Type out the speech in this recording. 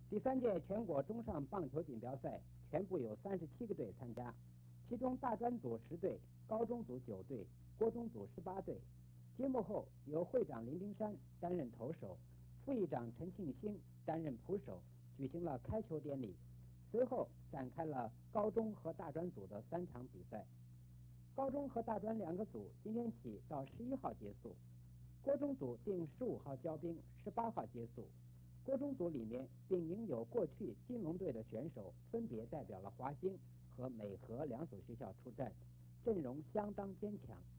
第3届全国中上棒球锦标赛全部有37个队参加，其中大专组10队，高中组9队，国中组18队。揭幕后，由会长林丁山担任投手，副议长陈庆兴担任捕手，举行了开球典礼。随后展开了高中和大专组的3场比赛。高中和大专2个组今天起到11号结束，国中组定15号交兵，18号结束。国中组里面并应有过去金龙队的选手分别代表了华兴和美和2所学校出战，阵容相当坚强。